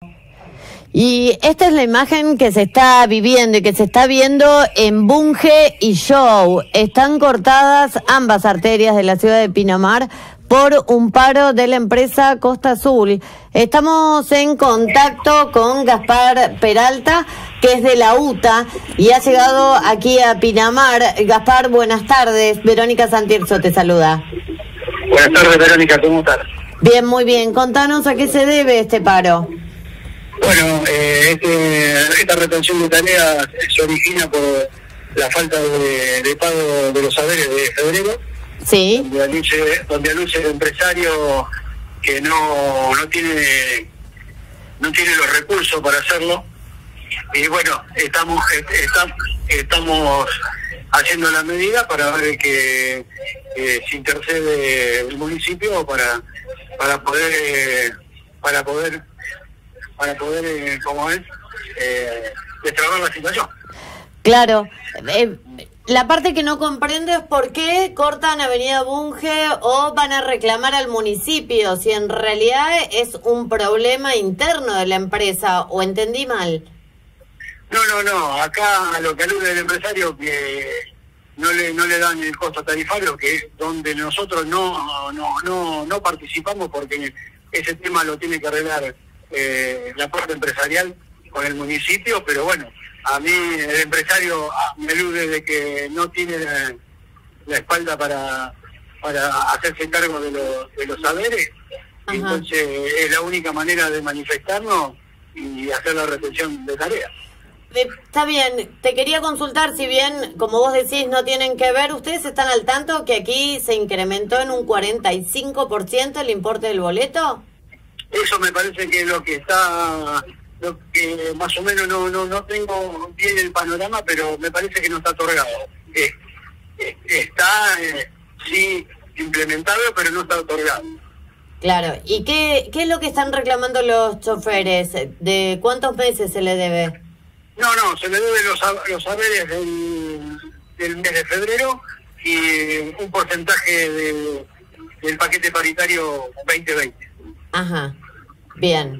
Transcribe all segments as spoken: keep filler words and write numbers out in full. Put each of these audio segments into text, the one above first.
Y esta es la imagen que se está viviendo y que se está viendo en Bunge y Show. Están cortadas ambas arterias de la ciudad de Pinamar por un paro de la empresa Costa Azul. Estamos en contacto con Gaspar Peralta, que es de la U T A y ha llegado aquí a Pinamar. Gaspar, buenas tardes. Verónica Santirso te saluda. Buenas tardes, Verónica, ¿cómo estás? Bien, muy bien. Contanos a qué se debe este paro. Bueno, eh, este, esta retención de tareas se origina por la falta de, de pago de los saberes de febrero. Sí. Donde anuncia, donde anuncia el empresario que no, no tiene no tiene los recursos para hacerlo. Y bueno, estamos estamos, estamos haciendo la medida para ver que eh, se intercede el municipio para para poder para poder para poder, eh, como es, eh, destrabar la situación. Claro. Eh, la parte que no comprendo es por qué cortan Avenida Bunge o van a reclamar al municipio, si en realidad es un problema interno de la empresa, ¿o entendí mal? No, no, no. Acá lo que alude el empresario que no le no le dan el costo tarifario, que es donde nosotros no no no no participamos, porque ese tema lo tiene que arreglar Eh, la parte empresarial con el municipio, pero bueno, a mí el empresario me alude de que no tiene la, la espalda para para hacerse cargo de, lo, de los saberes. Ajá. Entonces es la única manera de manifestarnos y hacer la retención de tareas. Está bien, te quería consultar, si bien, como vos decís, no tienen que ver, ¿ustedes están al tanto que aquí se incrementó en un cuarenta y cinco por ciento el importe del boleto? Eso me parece que es lo que está, lo que más o menos no no no tengo bien el panorama, pero me parece que no está otorgado. Eh, eh, está, eh, sí, implementado, pero no está otorgado. Claro, ¿y qué, qué es lo que están reclamando los choferes? ¿De cuántos meses se le debe? No, no, se le debe los, los saberes del, del mes de febrero y un porcentaje de, del paquete paritario veinte veinte. Ajá. Bien.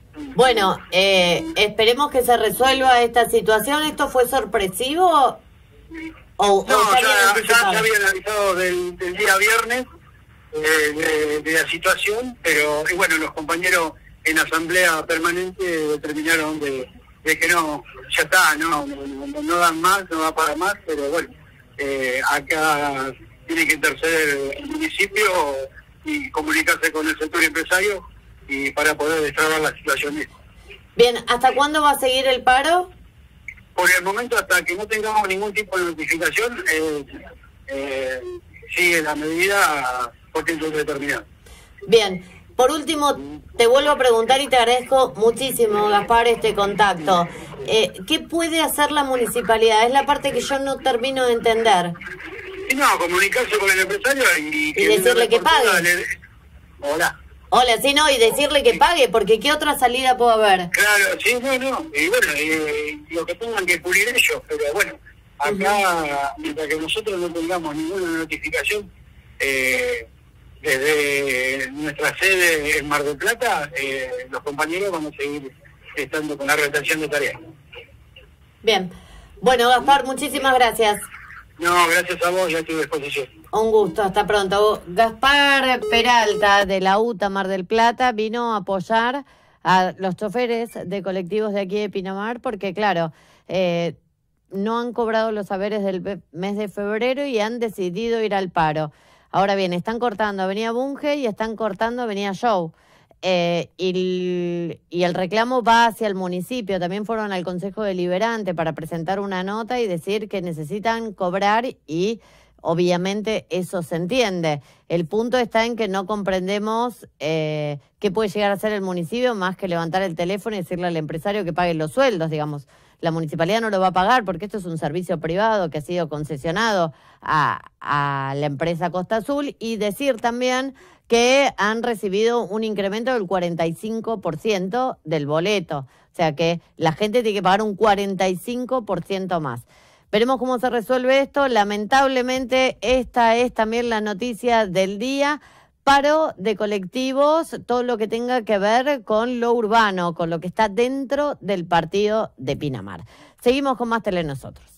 Bueno, eh, esperemos que se resuelva esta situación. ¿Esto fue sorpresivo? ¿O, no, o ya, ya se habían avisado del, del día viernes eh, de, de la situación, pero y bueno, los compañeros en asamblea permanente determinaron de, de que no, ya está, no, no, no dan más, no va para más, pero bueno, eh, acá tiene que interceder el municipio y comunicarse con el sector empresario y para poder destrabar la situación. Bien, ¿hasta cuándo va a seguir el paro? Por el momento, hasta que no tengamos ningún tipo de notificación, eh, eh, sigue la medida por tiempo determinado. Bien, por último, te vuelvo a preguntar y te agradezco muchísimo, Gaspar, este contacto. Eh, ¿Qué puede hacer la municipalidad? Es la parte que yo no termino de entender. Y no, comunicarse con el empresario y, y decirle que pague. Le... Hola. Hola, sí, no, y decirle que pague, porque ¿qué otra salida puede haber? Claro, sí, no, no, y bueno, y, y lo que tengan que pulir ellos, pero bueno, acá, uh-huh. mientras que nosotros no tengamos ninguna notificación, eh, desde nuestra sede en Mar del Plata, eh, los compañeros vamos a seguir estando con la retención de tareas. Bien, bueno, Gaspar, muchísimas gracias. No, gracias a vos, ya estoy a disposición. Un gusto, hasta pronto. Gaspar Peralta, de la U T A Mar del Plata, vino a apoyar a los choferes de colectivos de aquí de Pinamar, porque claro, eh, no han cobrado los saberes del mes de febrero y han decidido ir al paro. Ahora bien, están cortando Avenida Bunge y están cortando Avenida Show. Eh, y, el, y el reclamo va hacia el municipio. También fueron al Consejo Deliberante para presentar una nota y decir que necesitan cobrar y obviamente eso se entiende. El punto está en que no comprendemos eh, qué puede llegar a hacer el municipio más que levantar el teléfono y decirle al empresario que pague los sueldos, digamos. La municipalidad no lo va a pagar porque esto es un servicio privado que ha sido concesionado a, a la empresa Costa Azul, y decir también que han recibido un incremento del cuarenta y cinco por ciento del boleto. O sea que la gente tiene que pagar un cuarenta y cinco por ciento más. Veremos cómo se resuelve esto. Lamentablemente esta es también la noticia del día. paro de colectivos, todo lo que tenga que ver con lo urbano, con lo que está dentro del partido de Pinamar. Seguimos con más Tele Nosotros.